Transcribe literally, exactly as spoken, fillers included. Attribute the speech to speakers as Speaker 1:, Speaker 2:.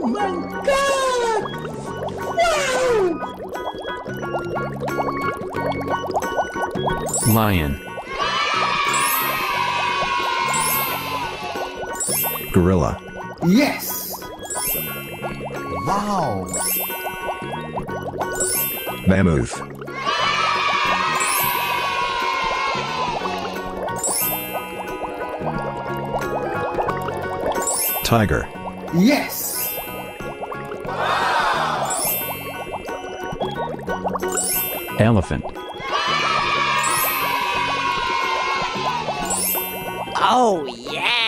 Speaker 1: my God! Wow!
Speaker 2: Lion.
Speaker 3: Gorilla.
Speaker 1: Yes! Wow!
Speaker 3: Mammoth. Tiger.
Speaker 1: Yes!
Speaker 2: Elephant.
Speaker 4: Oh, yeah!